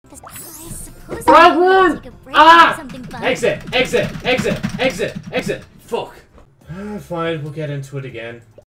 I suppose Wrong one! take a break and do something fun. Exit! Exit! Exit! Exit! Exit! Fuck. Fine, we'll get into it again.